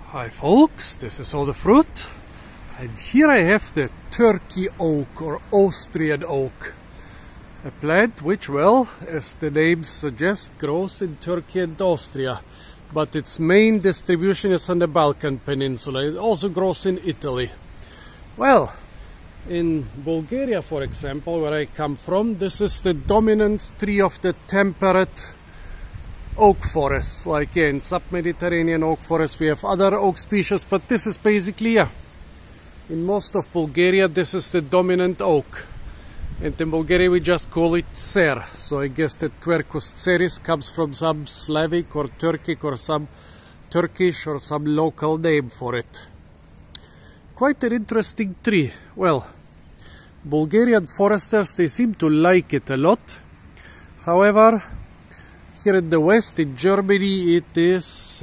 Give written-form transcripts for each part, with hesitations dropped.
Hi folks, this is all the fruit, and here I have the Turkey oak or Austrian oak, a plant which, well, as the name suggests, grows in Turkey and Austria, but its main distribution is on the Balkan Peninsula. It also grows in Italy. Well, in Bulgaria, for example, where I come from, this is the dominant tree of the temperate oak forests. Like in sub-Mediterranean oak forests we have other oak species, but this is basically, in most of Bulgaria this is the dominant oak, and in Bulgaria we just call it cer. So I guess that Quercus cerris comes from some Slavic or Turkic or some Turkish or some local name for it. Quite an interesting tree. Well, Bulgarian foresters, they seem to like it a lot. However, here in the west, in Germany, it is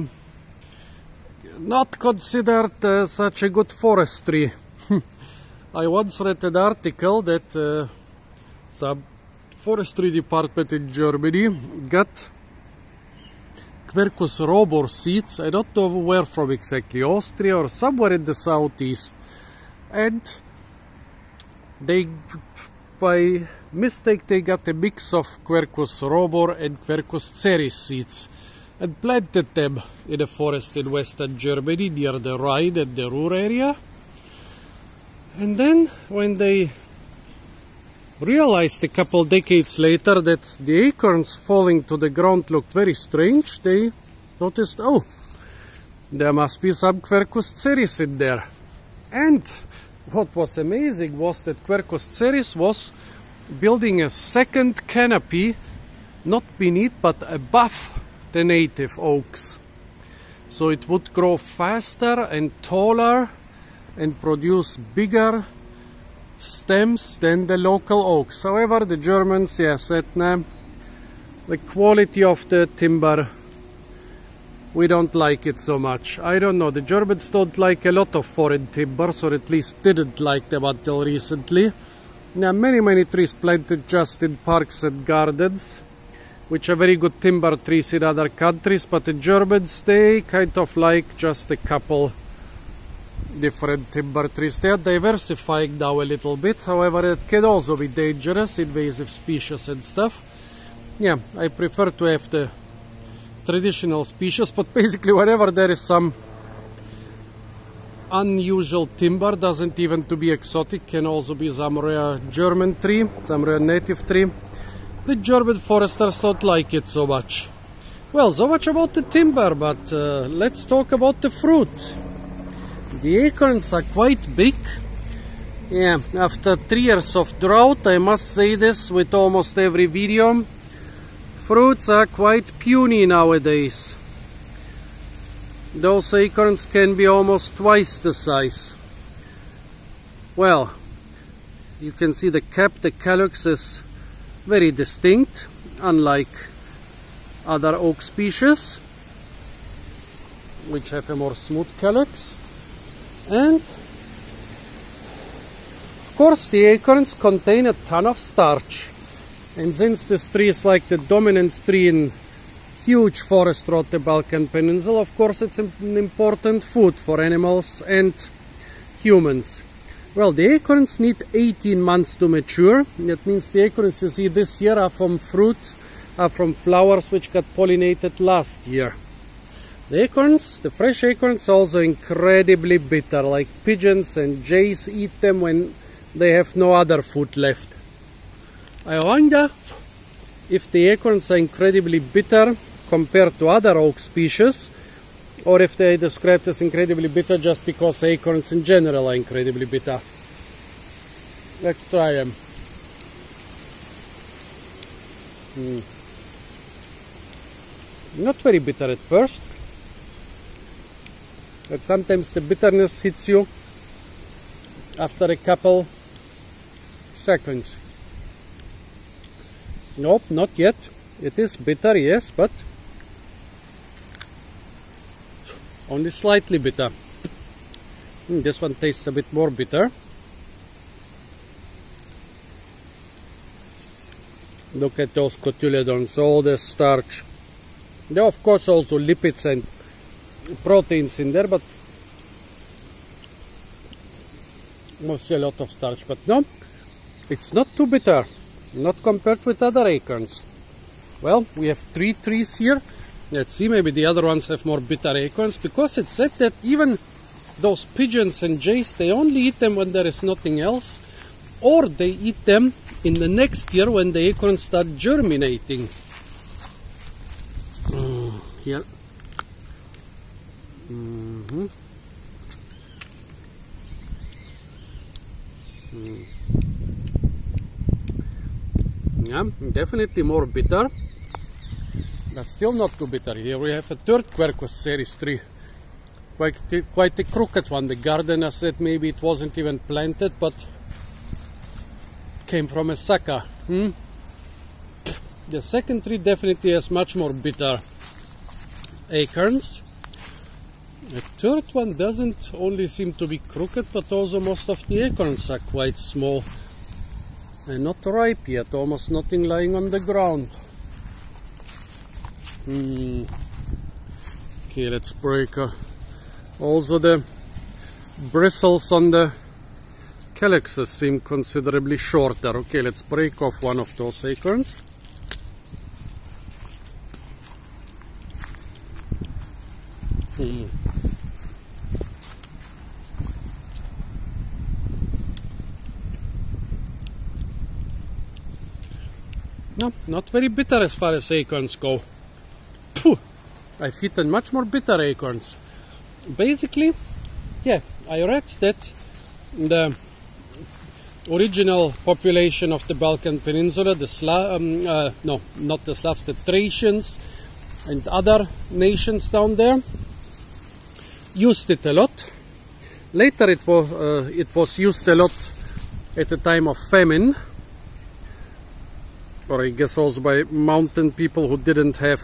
not considered such a good forestry. I once read an article that some forestry department in Germany got Quercus robur seeds, I don't know where from exactly, Austria or somewhere in the southeast, and they, by mistake, they got a mix of Quercus robur and Quercus cerris seeds and planted them in a forest in western Germany near the Rhine and the Ruhr area. And then when they realized a couple decades later that the acorns falling to the ground looked very strange, they noticed, oh, there must be some Quercus cerris in there. And what was amazing was that Quercus cerris was building a second canopy, not beneath but above the native oaks. So it would grow faster and taller and produce bigger stems than the local oaks. However, the Germans said, nah, the quality of the timber, we don't like it so much. I don't know, the Germans don't like a lot of foreign timbers, or at least didn't like them until recently. There are many trees planted just in parks and gardens, which are very good timber trees in other countries, but the Germans, they kind of like just a couple different timber trees. They are diversifying now a little bit, however it can also be dangerous, invasive species and stuff. Yeah, I prefer to have the traditional species, but basically whenever there is some unusual timber, doesn't even to be exotic, can also be some rare German tree, some rare native tree, the German foresters don't like it so much. Well, so much about the timber, but let's talk about the fruit. The acorns are quite big. Yeah, after 3 years of drought, I must say this with almost every video, fruits are quite puny nowadays. Those acorns can be almost twice the size. Well, you can see the cap, the calyx is very distinct, unlike other oak species, which have a more smooth calyx. And of course the acorns contain a ton of starch, and since this tree is like the dominant tree in huge forest throughout the Balkan Peninsula, of course it's an important food for animals and humans. Well, the acorns need 18 months to mature. That means the acorns you see this year are from fruit, are from flowers which got pollinated last year. The acorns, the fresh acorns, are also incredibly bitter, like pigeons and jays eat them when they have no other food left. I wonder if the acorns are incredibly bitter compared to other oak species, or if they are described as incredibly bitter just because acorns in general are incredibly bitter. Let's try them. Not very bitter at first, but sometimes the bitterness hits you after a couple seconds. Nope, not yet. It is bitter, yes, but only slightly bitter. This one tastes a bit more bitter. Look at those cotyledons, all the starch. There are of course also lipids and proteins in there, but mostly a lot of starch. But no, it's not too bitter, not compared with other acorns. Well, we have 3 trees here. Let's see, maybe the other ones have more bitter acorns, because it said that even those pigeons and jays, they only eat them when there is nothing else, or they eat them in the next year when the acorns start germinating. Here. Yeah, definitely more bitter, but still not too bitter. Here we have a third Quercus cerris tree, quite a crooked one. The gardener said maybe it wasn't even planted, but came from a sucker. The second tree definitely has much more bitter acorns. The third one doesn't only seem to be crooked, but also most of the acorns are quite small and not ripe yet, almost nothing lying on the ground. Okay, let's break also the bristles on the calyxes seem considerably shorter. Okay, let's break off one of those acorns. No, not very bitter as far as acorns go. Phew, I've eaten much more bitter acorns. Basically, yeah, I read that the original population of the Balkan Peninsula, the the Thracians and other nations down there, used it a lot. Later it was used a lot at the time of famine, or I guess also by mountain people who didn't have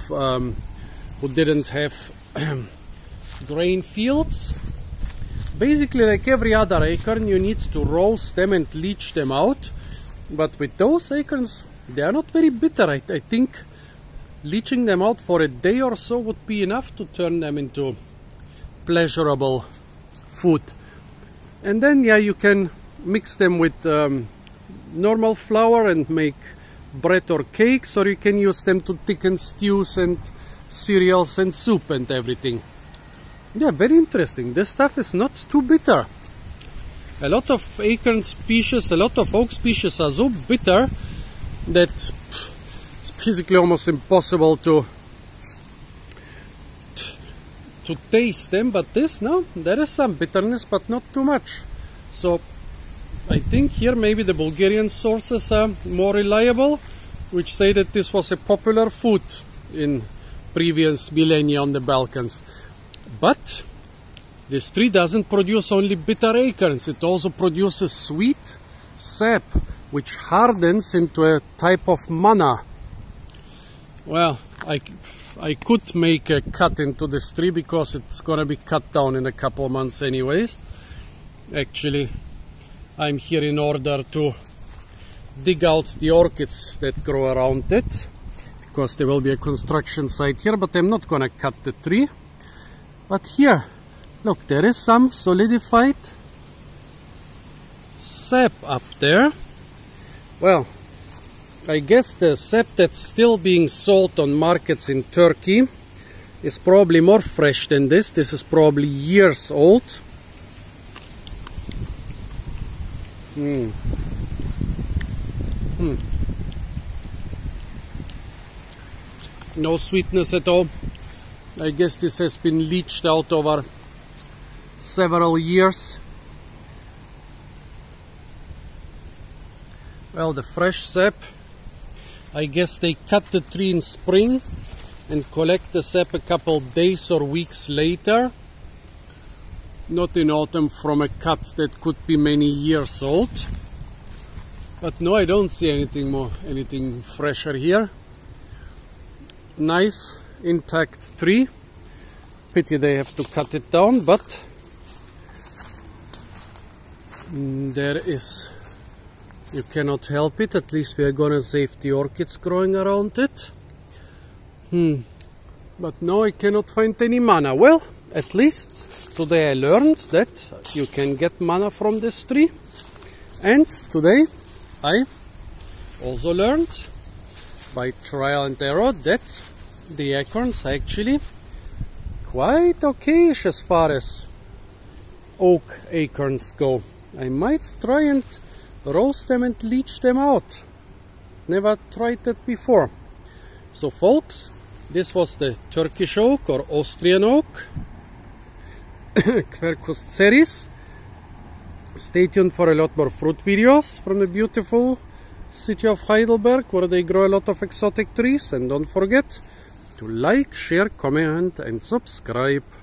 grain fields. Basically, like every other acorn, you need to roast them and leach them out. But with those acorns, they are not very bitter. I think leaching them out for a day or so would be enough to turn them into pleasurable food. And then, yeah, you can mix them with normal flour and make bread or cakes, or you can use them to thicken stews and cereals and soup and everything. Yeah, very interesting. This stuff is not too bitter. A lot of acorn species, a lot of oak species are so bitter that it's basically almost impossible to taste them. But this, no, there is some bitterness, but not too much. So I think here maybe the Bulgarian sources are more reliable, which say that this was a popular food in previous millennia on the Balkans. But this tree doesn't produce only bitter acorns, it also produces sweet sap, which hardens into a type of manna. Well, I could make a cut into this tree because it's gonna be cut down in a couple of months anyways. Actually, I'm here in order to dig out the orchids that grow around it, because there will be a construction site here, but I'm not gonna cut the tree. But here, look, there is some solidified sap up there. Well, I guess the sap that's still being sold on markets in Turkey is probably more fresh than this. This is probably years old. No sweetness at all. I guess this has been leached out over several years. Well, the fresh sap, I guess they cut the tree in spring and collect the sap a couple days or weeks later. Not in autumn from a cut that could be many years old. But no, I don't see anything fresher here. Nice intact tree. Pity they have to cut it down, but there is, you cannot help it. At least we are gonna save the orchids growing around it. But no, I cannot find any manna. Well, at least today I learned that you can get manna from this tree. And today I also learned by trial and error that the acorns are actually quite okayish as far as oak acorns go. I might try and roast them and leach them out. Never tried that before. So folks, this was the Turkish oak or Austrian oak, Quercus cerris. Stay tuned for a lot more fruit videos from the beautiful city of Heidelberg, where they grow a lot of exotic trees. And don't forget to like, share, comment and subscribe.